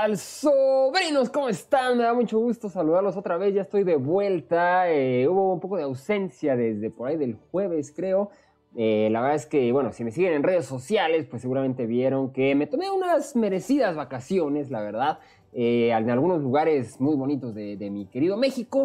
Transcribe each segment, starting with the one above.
tal, sobrinos? ¿Cómo están? Me da mucho gusto saludarlos otra vez. Ya estoy de vuelta. Hubo un poco de ausencia desde por ahí del jueves, creo. La verdad es que, bueno, si me siguen en redes sociales, pues seguramente vieron que me tomé unas merecidas vacaciones, la verdad, en algunos lugares muy bonitos de mi querido México.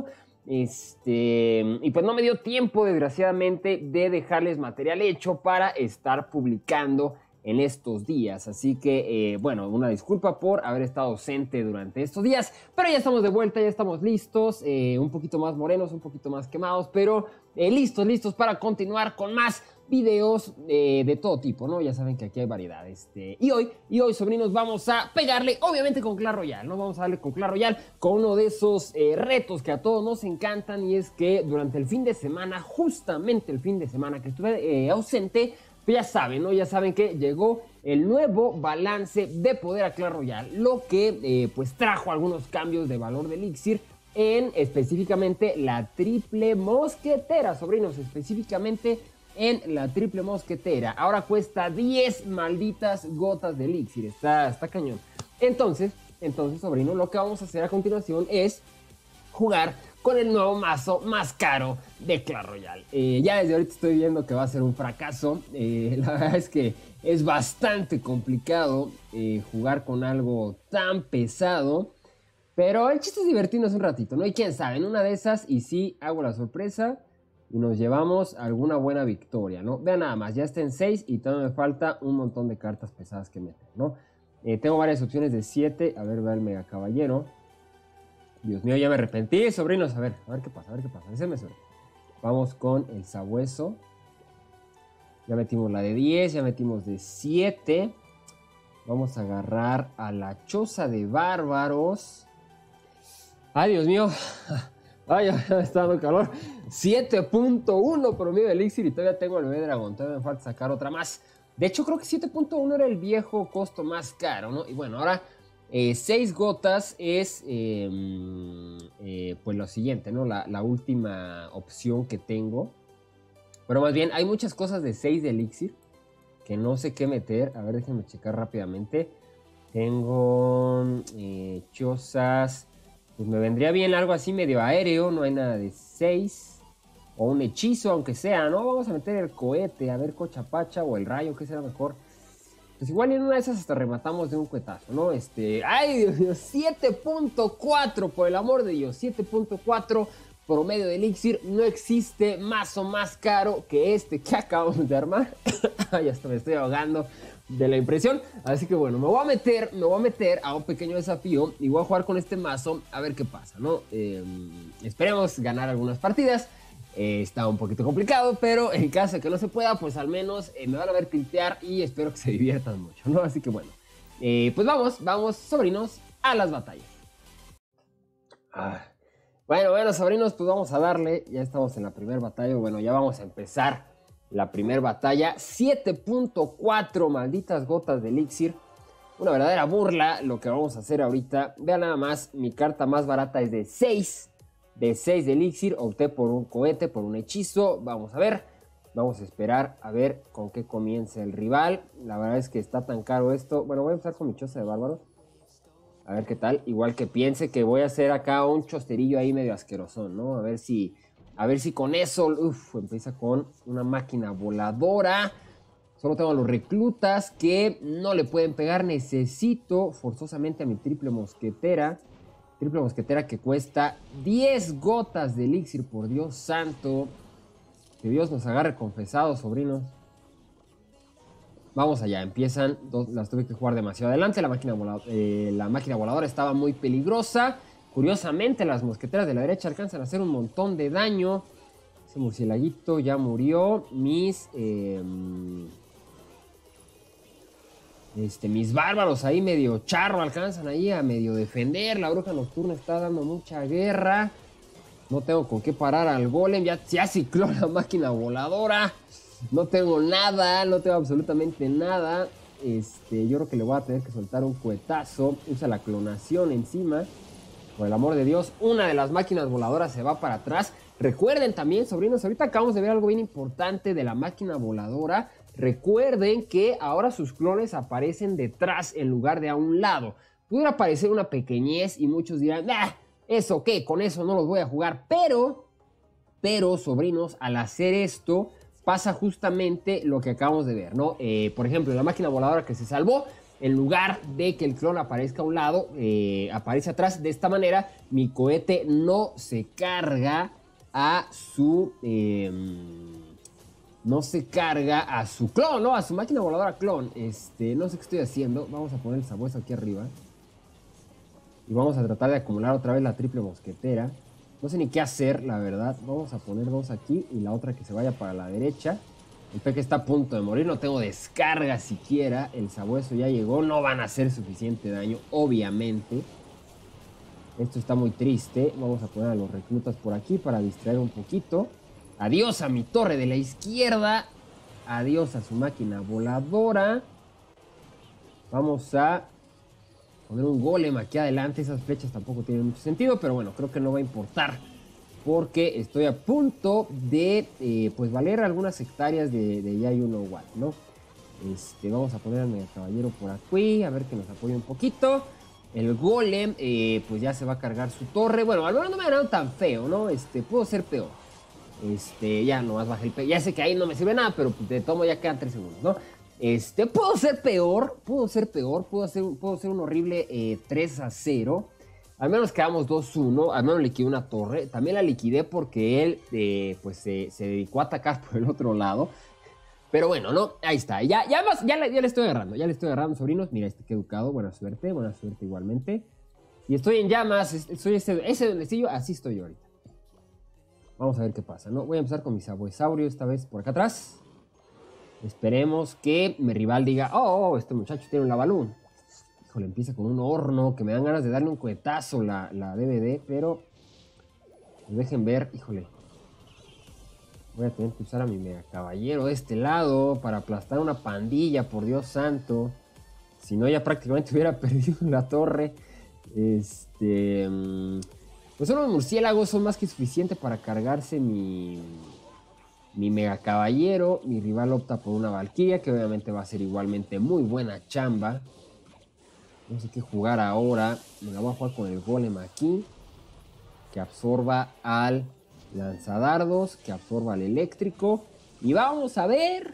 Y pues no me dio tiempo, desgraciadamente, de dejarles material hecho para estar publicando en estos días. Así que, bueno, una disculpa por haber estado ausente durante estos días, pero ya estamos de vuelta, ya estamos listos, un poquito más morenos, un poquito más quemados, pero listos para continuar con más videos de todo tipo, ¿no? Ya saben que aquí hay variedad. Y hoy, sobrinos, vamos a pegarle, obviamente, con Clash Royale, ¿no? Vamos a darle con Clash Royale, con uno de esos retos que a todos nos encantan, y es que durante el fin de semana, justamente el fin de semana que estuve ausente, pues ya saben, ¿no? Ya saben que llegó el nuevo balance de poder a Clash Royale, lo que pues trajo algunos cambios de valor de elixir en específicamente la triple mosquetera, sobrinos, específicamente en la triple mosquetera. Ahora cuesta 10 malditas gotas de elixir, está cañón. Entonces, sobrino, lo que vamos a hacer a continuación es jugar con el nuevo mazo más caro de Clash Royale. Ya desde ahorita estoy viendo que va a ser un fracaso. La verdad es que es bastante complicado jugar con algo tan pesado. Pero el chiste es divertirnos un ratito, ¿no? Y quién sabe, en una de esas, y sí hago la sorpresa y nos llevamos alguna buena victoria, ¿no? Vean nada más, ya está en 6 y todavía me falta un montón de cartas pesadas que meter, ¿no? Tengo varias opciones de 7. A ver, va el Mega Caballero. Dios mío, ya me arrepentí, sobrinos. A ver qué pasa, Déjenme suerte. Vamos con el Sabueso. Ya metimos la de 10, ya metimos de 7. Vamos a agarrar a la Choza de Bárbaros. Ay, Dios mío. Ay, ya me está dando calor. 7.1 promedio de elixir y todavía tengo el bebé dragón. Todavía me falta sacar otra más. De hecho, creo que 7.1 era el viejo costo más caro, ¿no? Y bueno, ahora 6 gotas es pues lo siguiente, ¿no? La última opción que tengo. Pero más bien, hay muchas cosas de 6 de elixir que no sé qué meter. A ver, déjenme checar rápidamente. Tengo chozas. Pues me vendría bien algo así medio aéreo. No hay nada de 6. O un hechizo, aunque sea, ¿no? Vamos a meter el cohete. A ver, Cochapacha o el rayo, ¿qué será mejor? Pues igual en una de esas hasta rematamos de un cuetazo, ¿no? ¡Ay, Dios mío! 7.4, por el amor de Dios. 7.4 promedio de elixir. No existe mazo más caro que este que acabamos de armar. Ya hasta me estoy ahogando de la impresión. Así que bueno, me voy a meter a un pequeño desafío y voy a jugar con este mazo a ver qué pasa, ¿no? Esperemos ganar algunas partidas. Está un poquito complicado, pero en caso de que no se pueda, pues al menos me van a ver tiltear y espero que se diviertan mucho, ¿no? Así que bueno, pues vamos, sobrinos, a las batallas. Bueno, sobrinos, pues vamos a darle. Ya estamos en la primera batalla. Bueno, ya vamos a empezar la primera batalla. 7.4 malditas gotas de elixir. Una verdadera burla lo que vamos a hacer ahorita. Vean nada más, mi carta más barata es de 6. De 6 de elixir, opté por un cohete, por un hechizo. Vamos a ver, vamos a esperar a ver con qué comienza el rival. La verdad es que está tan caro esto. Bueno, voy a empezar con mi Choza de Bárbaros. A ver qué tal, igual que piense que voy a hacer acá un chosterillo ahí medio asqueroso, ¿no? A ver si con eso, empieza con una máquina voladora. Solo tengo a los reclutas que no le pueden pegar. Necesito forzosamente a mi triple mosquetera. Triple mosquetera que cuesta 10 gotas de elixir, por Dios santo. Que Dios nos agarre confesados, sobrinos. Vamos allá, empiezan. Las tuve que jugar demasiado adelante. La máquina voladora estaba muy peligrosa. Curiosamente, las mosqueteras de la derecha alcanzan a hacer un montón de daño. Ese murcielaguito ya murió. Mis bárbaros ahí medio charro alcanzan ahí a medio defender. La bruja nocturna está dando mucha guerra. No tengo con qué parar al golem. Ya cicló la máquina voladora. No tengo nada, no tengo absolutamente nada. Yo creo que le voy a tener que soltar un cuetazo. Usa la clonación encima. Por el amor de Dios, una de las máquinas voladoras se va para atrás. Recuerden también, sobrinos, ahorita acabamos de ver algo bien importante de la máquina voladora. Recuerden que ahora sus clones aparecen detrás en lugar de a un lado. Pudiera parecer una pequeñez y muchos dirán, ¡ah! ¿Eso qué? Con eso no los voy a jugar. Pero, sobrinos, al hacer esto, pasa justamente lo que acabamos de ver, ¿no? Por ejemplo, la máquina voladora que se salvó, en lugar de que el clon aparezca a un lado, aparece atrás. De esta manera, mi cohete no se carga a su... no se carga a su clon, ¿no? A su máquina voladora clon. No sé qué estoy haciendo. Vamos a poner el sabueso aquí arriba. Y vamos a tratar de acumular otra vez la triple mosquetera. No sé ni qué hacer, la verdad. Vamos a poner dos aquí y la otra que se vaya para la derecha. El peque está a punto de morir. No tengo descarga siquiera. El sabueso ya llegó. No van a hacer suficiente daño, obviamente. Esto está muy triste. Vamos a poner a los reclutas por aquí para distraer un poquito. Adiós a mi torre de la izquierda. Adiós a su máquina voladora. Vamos a poner un golem aquí adelante. Esas flechas tampoco tienen mucho sentido, pero bueno, creo que no va a importar porque estoy a punto de pues valer algunas hectáreas de ya you know what, ¿no? Vamos a poner al mega caballero por aquí, a ver que nos apoye un poquito. El golem pues ya se va a cargar su torre. Bueno, al menos no me ha ganado tan feo, ¿no? Pudo ser peor. Ya nomás bajé el pegue. Ya sé que ahí no me sirve nada, pero pues, de tomo ya quedan 3 segundos, ¿no? Pudo ser peor, pudo ser un horrible 3-0. Al menos quedamos 2-1, al menos liquidé una torre. También la liquidé porque él pues se dedicó a atacar por el otro lado. Pero bueno, ¿no? Ahí está, ya le estoy agarrando, sobrinos. Mira, qué educado, buena suerte igualmente. Y estoy en llamas, soy ese duendecillo, así estoy yo ahorita. Vamos a ver qué pasa, ¿no? Voy a empezar con mi sabuesaurio esta vez por acá atrás. Esperemos que mi rival diga, oh, este muchacho tiene un lavalún. Híjole, empieza con un horno, que me dan ganas de darle un cohetazo la DVD, pero pues dejen ver, híjole. Voy a tener que usar a mi mega caballero de este lado para aplastar una pandilla, por Dios santo. Si no, ya prácticamente hubiera perdido la torre. Pues unos murciélagos son más que suficiente para cargarse mi mega caballero. Mi rival opta por una valquiria, que obviamente va a ser igualmente muy buena chamba. No sé qué jugar ahora. Me la voy a jugar con el golem aquí, que absorba al lanzadardos, que absorba al eléctrico. Y vamos a ver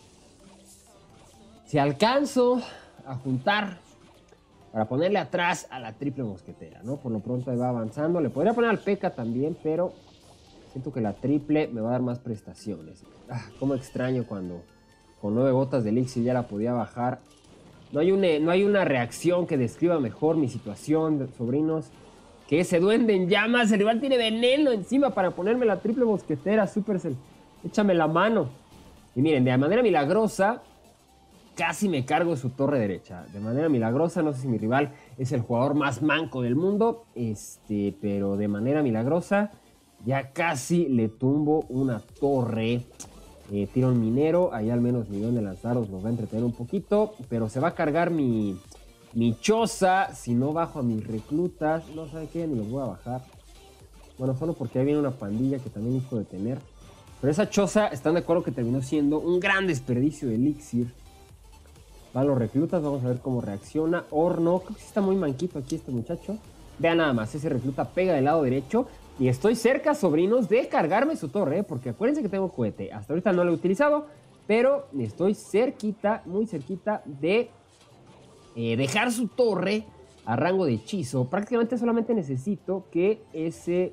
si alcanzo a juntar para ponerle atrás a la triple mosquetera, ¿no? Por lo pronto ahí va avanzando. Le podría poner al P.E.K.K.A. también, pero siento que la triple me va a dar más prestaciones. Cómo extraño cuando con 9 gotas de elixir ya la podía bajar. No hay una reacción que describa mejor mi situación, sobrinos, que ese duende en llamas. El rival tiene veneno encima para ponerme la triple mosquetera. Supercell, échame la mano. Y miren, de manera milagrosa casi me cargo su torre derecha. De manera milagrosa, no sé si mi rival es el jugador más manco del mundo, pero de manera milagrosa ya casi le tumbo una torre. Tiro un minero, ahí al menos mi de lanzaros nos va a entretener un poquito, pero se va a cargar mi choza si no bajo a mis reclutas. No sabe qué, ni los voy a bajar. Bueno, solo porque ahí viene una pandilla que también necesito detener. Pero esa choza, están de acuerdo que terminó siendo un gran desperdicio de elixir. Van los reclutas, vamos a ver cómo reacciona. Horno, creo que sí está muy manquito aquí este muchacho. Vean nada más, ese recluta pega del lado derecho. Y estoy cerca, sobrinos, de cargarme su torre, porque acuérdense que tengo cohete. Hasta ahorita no lo he utilizado, pero estoy cerquita, muy cerquita de dejar su torre a rango de hechizo. Prácticamente solamente necesito que ese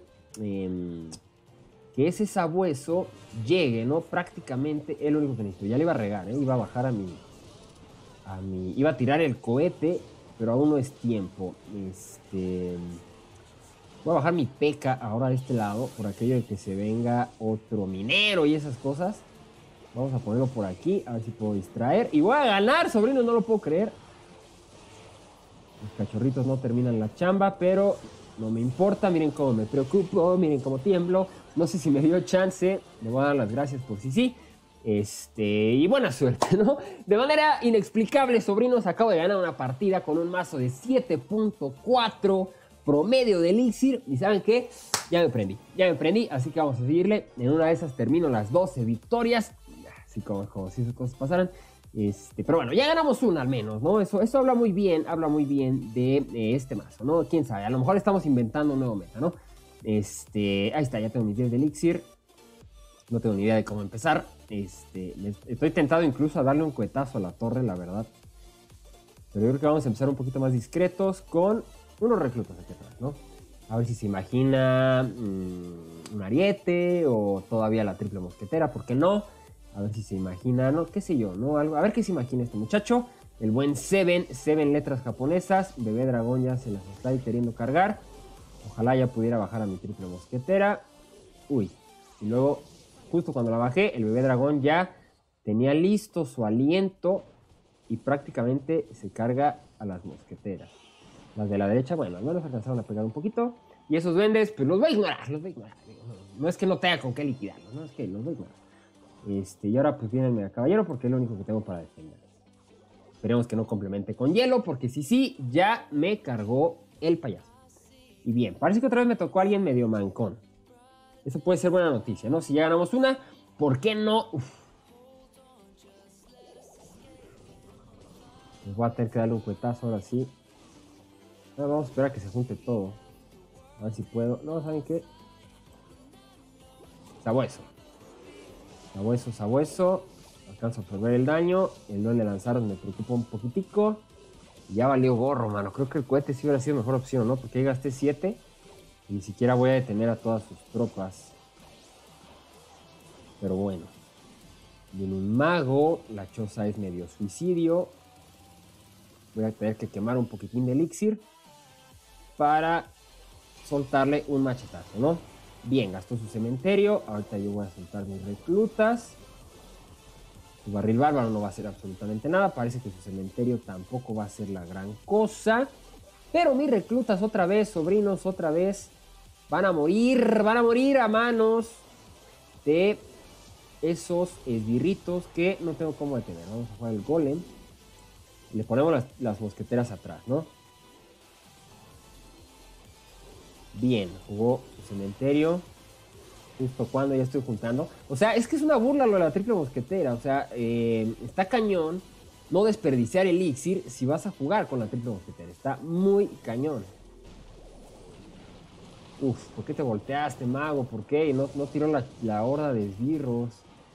sabueso llegue, ¿no? Prácticamente es lo único que necesito. Ya le iba a regar, iba a bajar iba a tirar el cohete, pero aún no es tiempo. Voy a bajar mi P.E.K.K.A. ahora de este lado, por aquello de que se venga otro minero y esas cosas. Vamos a ponerlo por aquí, a ver si puedo distraer. Y voy a ganar, sobrinos, no lo puedo creer. Los cachorritos no terminan la chamba, pero no me importa. Miren cómo me preocupo, miren cómo tiemblo. No sé si me dio chance, le voy a dar las gracias por sí. Y buena suerte, ¿no? De manera inexplicable, sobrinos, acabo de ganar una partida con un mazo de 7.4 promedio de elixir. Y ¿saben qué? Ya me prendí, así que vamos a seguirle. En una de esas termino las 12 victorias, así como si esas cosas pasaran. Pero bueno, ya ganamos una al menos, ¿no? Eso habla muy bien de este mazo, ¿no? Quién sabe, a lo mejor estamos inventando un nuevo meta, ¿no? Ahí está, ya tengo mis 10 de elixir. No tengo ni idea de cómo empezar. Estoy tentado incluso a darle un cuetazo a la torre, la verdad. Pero yo creo que vamos a empezar un poquito más discretos con unos reclutas aquí atrás, ¿no? A ver si se imagina un ariete o todavía la triple mosquetera, ¿por qué no? A ver si se imagina, no, qué sé yo, ¿no? Algo, a ver qué se imagina este muchacho. El buen Seven letras japonesas. Bebé dragón ya se las está ahí queriendo cargar. Ojalá ya pudiera bajar a mi triple mosquetera. Uy, y luego, justo cuando la bajé, el bebé dragón ya tenía listo su aliento y prácticamente se carga a las mosqueteras. Las de la derecha, bueno, al menos alcanzaron a pegar un poquito. Y esos duendes, pues los voy a ignorar, No es que no tenga con qué liquidarlos, no es que los voy a ignorar. Y ahora pues viene el mega caballero porque es lo único que tengo para defender. Esperemos que no complemente con hielo porque si sí, ya me cargó el payaso. Y bien, parece que otra vez me tocó a alguien medio mancón. Eso puede ser buena noticia, ¿no? Si ya ganamos una, ¿por qué no? Les voy a tener que darle un cuetazo ahora sí. Ahora vamos a esperar a que se junte todo. A ver si puedo. No, ¿saben qué? Sabueso. Sabueso. Alcanzo a absorber el daño. El duende de lanzar me preocupa un poquitico. Ya valió gorro, mano. Creo que el cohete sí hubiera sido mejor opción, ¿no? Porque ahí gasté 7. Y ni siquiera voy a detener a todas sus tropas. Pero bueno. Viene un mago. La choza es medio suicidio. Voy a tener que quemar un poquitín de elixir para soltarle un machetazo, ¿no? Bien, gastó su cementerio. Ahorita yo voy a soltar mis reclutas. Su barril bárbaro no va a hacer absolutamente nada. Parece que su cementerio tampoco va a ser la gran cosa. Pero mis reclutas otra vez, sobrinos, otra vez, van a morir a manos de esos esbirritos que no tengo cómo detener. Vamos a jugar el golem. Le ponemos las mosqueteras atrás, ¿no? Bien, jugó su cementerio. Justo cuando ya estoy juntando. O sea, es que es una burla lo de la triple mosquetera. O sea, está cañón no desperdiciar elixir si vas a jugar con la triple mosquetera. Está muy cañón. Uf, ¿por qué te volteaste, mago? ¿Por qué? No tiró la horda de esbirros.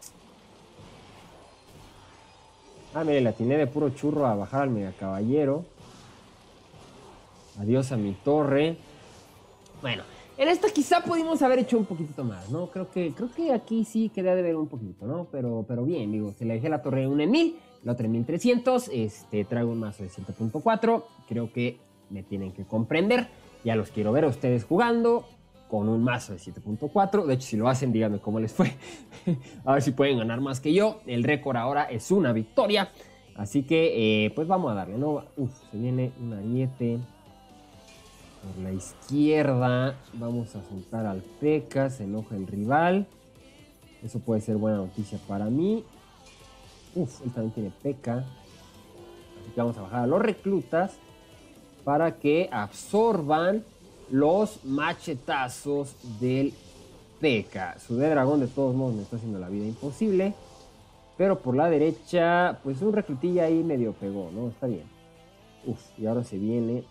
Ah, mire, la atiné de puro churro a bajar al mega caballero. Adiós a mi torre. Bueno, en esta quizá pudimos haber hecho un poquito más, ¿no? Creo que aquí sí quería de ver un poquito, ¿no? Pero bien, digo, se le dejé la torre una en 1000, la otra en 1300. Traigo un mazo de 7.4. Creo que me tienen que comprender. Ya los quiero ver a ustedes jugando con un mazo de 7.4. De hecho, si lo hacen, díganme cómo les fue. A ver si pueden ganar más que yo. El récord ahora es una victoria. Así que, pues vamos a darle, ¿no? Uf, se viene un ariete. Por la izquierda vamos a soltar al P.E.K.K.A. Se enoja el rival. Eso puede ser buena noticia para mí. Uf, él también tiene P.E.K.K.A. Así que vamos a bajar a los reclutas para que absorban los machetazos del P.E.K.K.A. Su de dragón de todos modos me está haciendo la vida imposible. Pero por la derecha, pues un reclutilla ahí medio pegó, ¿no? Está bien. Uf, y ahora se viene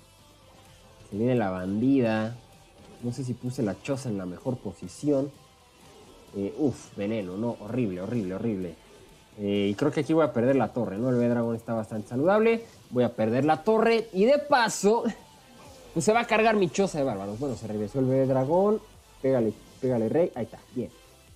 la bandida. No sé si puse la choza en la mejor posición. Veneno, ¿no? Horrible. Y creo que aquí voy a perder la torre, ¿no? El B-Dragón está bastante saludable. Voy a perder la torre. Y de paso, pues se va a cargar mi choza de bárbaros. Bueno, se regresó el B-Dragón. Pégale, rey. Ahí está, bien.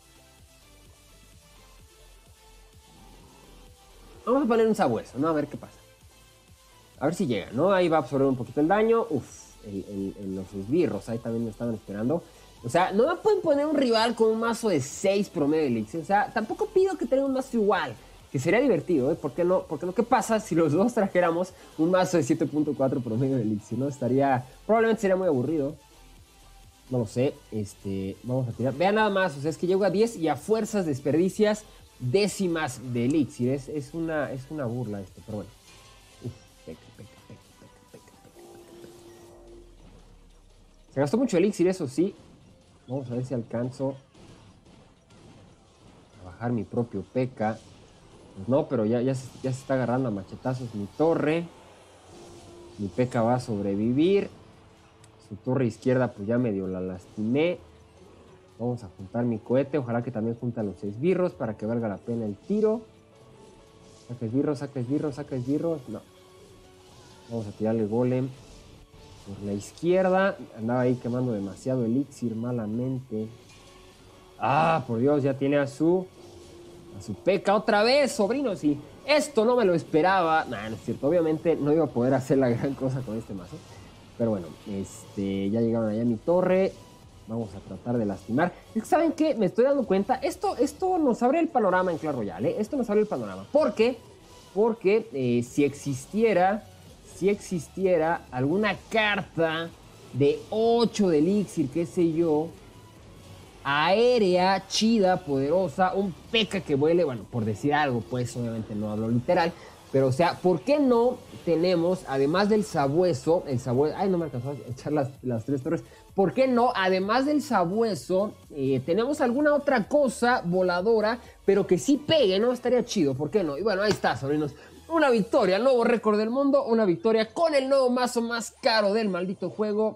Vamos a poner un sabueso, ¿no? A ver qué pasa. A ver si llega, ¿no? Ahí va a absorber un poquito el daño. Los esbirros ahí también me estaban esperando. O sea, no me pueden poner un rival con un mazo de 6 promedio de elixir. O sea, tampoco pido que tenga un mazo igual. Que sería divertido, ¿eh? ¿Por qué no? Porque lo que pasa si los dos trajéramos un mazo de 7.4 promedio de elixir, ¿no? Probablemente sería muy aburrido. No lo sé. Vamos a tirar. Vean nada más, o sea, es que llego a 10 y a fuerzas desperdicias décimas de elixir. Es una burla esto, pero bueno. P.E.K.K.A. Se gastó mucho elixir, eso sí. Vamos a ver si alcanzo a bajar mi propio P.E.K.K.A. Pues no, pero ya se está agarrando a machetazos mi torre. Mi P.E.K.K.A va a sobrevivir. Su torre izquierda pues ya medio la lastimé. Vamos a juntar mi cohete. Ojalá que también junten los esbirros para que valga la pena el tiro. Saca esbirros, saca esbirros, saca esbirros. No. Vamos a tirarle golem por la izquierda. Andaba ahí quemando demasiado elixir malamente. Ah, por Dios, ya tiene a su P.E.K.K.A otra vez, sobrinos. Y esto no me lo esperaba. Nah, no es cierto. Obviamente no iba a poder hacer la gran cosa con este mazo. Pero bueno, ya llegaron allá a mi torre. Vamos a tratar de lastimar. Es que, ¿saben qué? Me estoy dando cuenta. Esto nos abre el panorama en Clash Royale, ¿eh? Esto nos abre el panorama. ¿Por qué? Porque si existiera alguna carta de 8 de elixir, qué sé yo, aérea, chida, poderosa, un P.E.K.K.A que vuele, bueno, por decir algo, pues obviamente no hablo literal, pero o sea, ¿por qué no tenemos, además del sabueso, ay, no me alcanzó a echar las 3 torres, ¿por qué no, además del sabueso, tenemos alguna otra cosa voladora, pero que sí pegue, ¿no? Estaría chido, ¿por qué no? Y bueno, ahí está, sobrinos. Una victoria, nuevo récord del mundo, una victoria con el nuevo mazo más caro del maldito juego,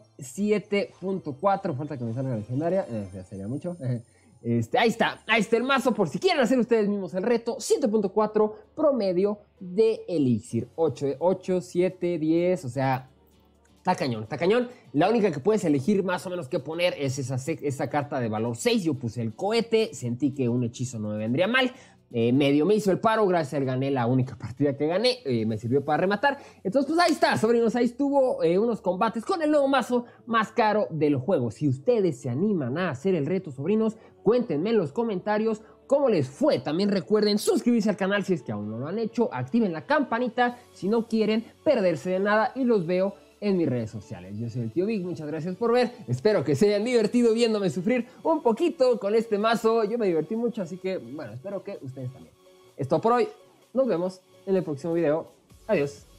7.4, falta que me salga la legendaria, ya sería mucho. Ahí está el mazo por si quieren hacer ustedes mismos el reto, 7.4 promedio de elixir, 8, 7, 10, o sea, está cañón, está cañón. La única que puedes elegir más o menos que poner es esa carta de valor 6, yo puse el cohete, sentí que un hechizo no me vendría mal. Medio me hizo el paro, gracias a él gané la única partida que gané, me sirvió para rematar. Entonces pues ahí está, sobrinos, ahí estuvo unos combates con el nuevo mazo más caro del juego. Si ustedes se animan a hacer el reto, sobrinos, cuéntenme en los comentarios cómo les fue. También recuerden suscribirse al canal si es que aún no lo han hecho, activen la campanita si no quieren perderse de nada y los veo en mis redes sociales. Yo soy el tío Vic, muchas gracias por ver, espero que se hayan divertido viéndome sufrir un poquito con este mazo, yo me divertí mucho, así que bueno, espero que ustedes también. Es todo por hoy, nos vemos en el próximo video, adiós.